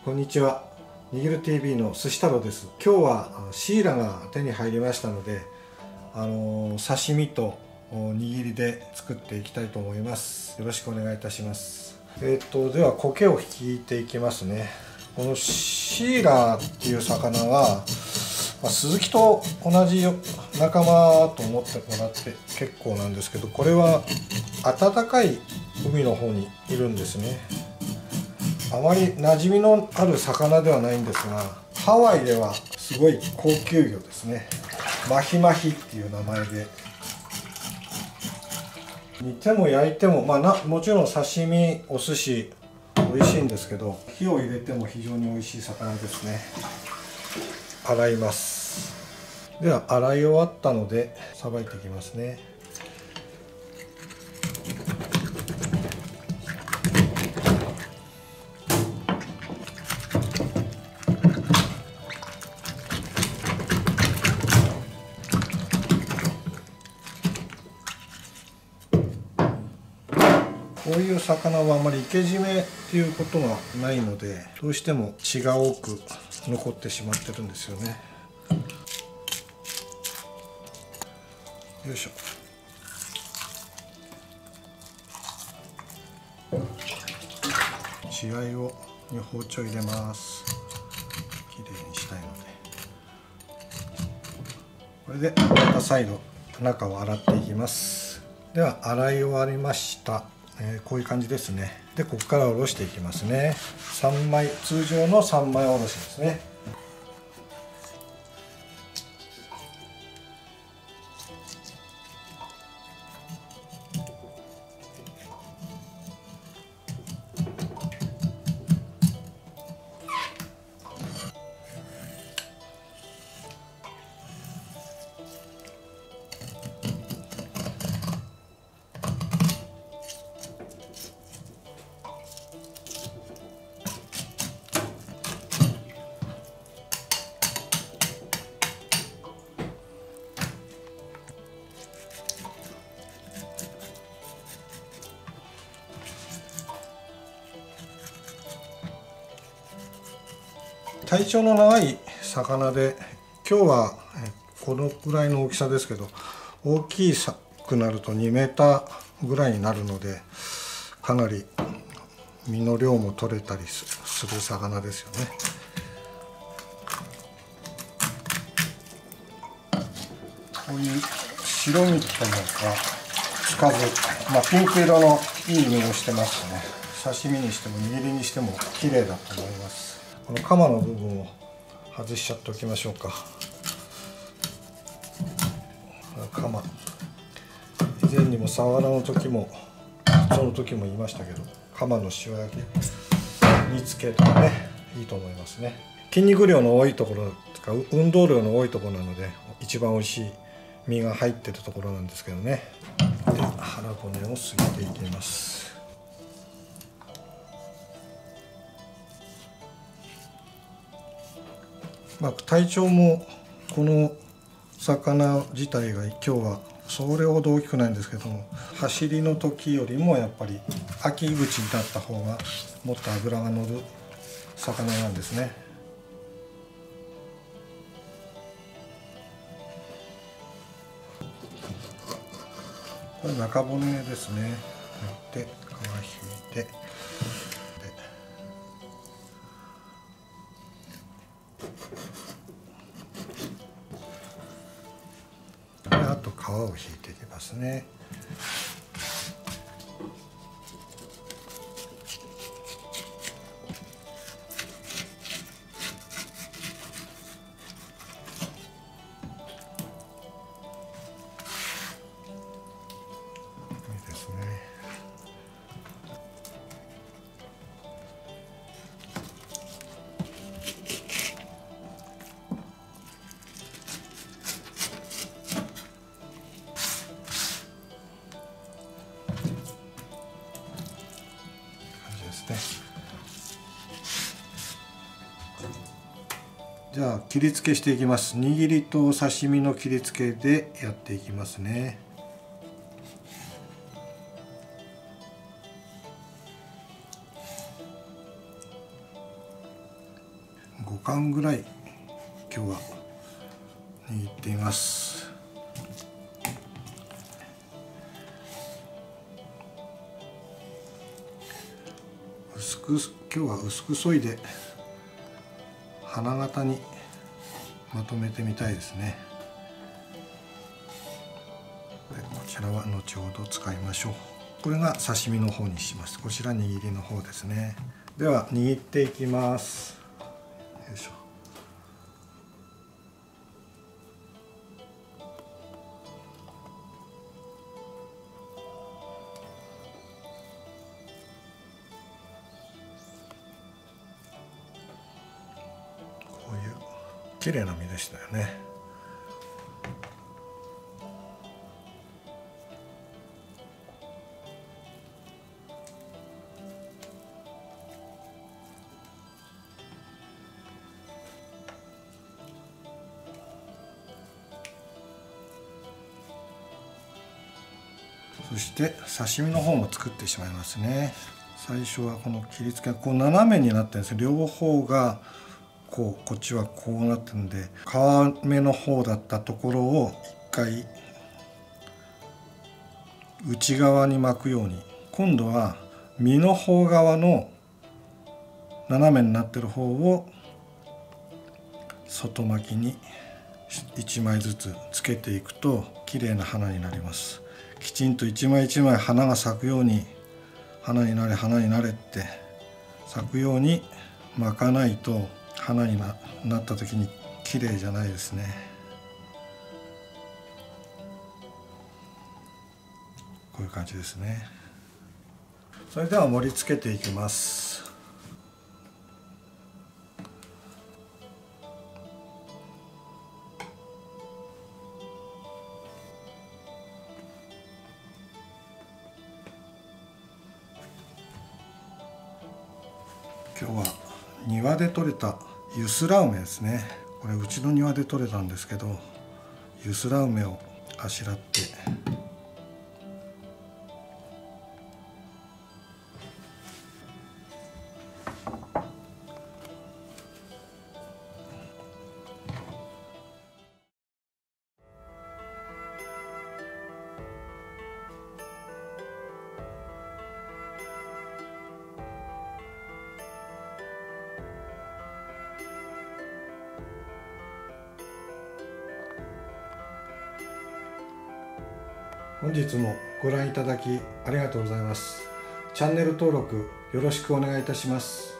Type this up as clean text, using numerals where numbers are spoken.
こんにちは。にぎる TV の寿司太郎です。今日はシイラが手に入りましたので、刺身と握りで作っていきたいと思います。よろしくお願いいたします。では苔を引いていきますね。このシイラっていう魚は、スズキと同じ仲間と思ってもらって結構なんですけど、これは暖かい海の方にいるんですね。あまり馴染みのある魚ではないんですが、ハワイではすごい高級魚ですね。マヒマヒっていう名前で、煮ても焼いても、もちろん刺身、お寿司美味しいんですけど、火を入れても非常に美味しい魚ですね。洗います。では洗い終わったのでさばいていきますね。こういう魚はあまり生け締めっていうことがないので、どうしても血が多く残ってしまってるんですよね。よいしょ。血合いに包丁入れます。きれいにしたいので、これでまた再度中を洗っていきます。では洗い終わりました。こういう感じですね。でここからおろしていきますね。3枚、通常の3枚おろしですね。体長の長い魚で、今日はこのぐらいの大きさですけど、大きくなると2メーターぐらいになるので、かなり身の量も取れたりする魚ですよね。こういう白身というかつかず、ピンク色のいい身をしてますね。刺身にしても握りにしても綺麗だと思います。このカマの部分を外しちゃっておきましょうか。カマ、以前にもサワラの時もその時も言いましたけど、カマの塩焼き煮付けとかね、いいと思いますね。筋肉量の多いところとか運動量の多いところなので、一番おいしい身が入ってるところなんですけどね。で腹骨をすげていきます。体長もこの魚自体が今日はそれほど大きくないんですけども、走りの時よりもやっぱり秋口になった方がもっと脂が乗る魚なんですね。これ中骨ですね。で皮引いて、あと皮を引いていきますね。いいですね。じゃあ切り付けしていきます。握りと刺身の切り付けでやっていきますね。 缶ぐらい今日は握っています。今日は薄く削いで花形にまとめてみたいですね。でこちらは後ほど使いましょう。これが刺身の方にします。こちら握りの方ですね。では握っていきます。よいしょ。こういう綺麗な身でしたよね。そして刺身の方も作ってしまいますね。最初はこの切り付けがこう斜めになってるんですよ。両方がこっちはこうなってるんで、皮目の方だったところを一回内側に巻くように、今度は身の方側の斜めになってる方を外巻きに1枚ずつつけていくと綺麗な花になります。きちんと一枚一枚花が咲くように、花になれ花になれって咲くように巻かないと花になった時に綺麗じゃないですね。こういう感じですね。それでは盛り付けていきます。今日は庭で採れたユスラウメですね。これうちの庭で採れたんですけど、ユスラウメをあしらって、本日もご覧いただきありがとうございます。チャンネル登録よろしくお願いいたします。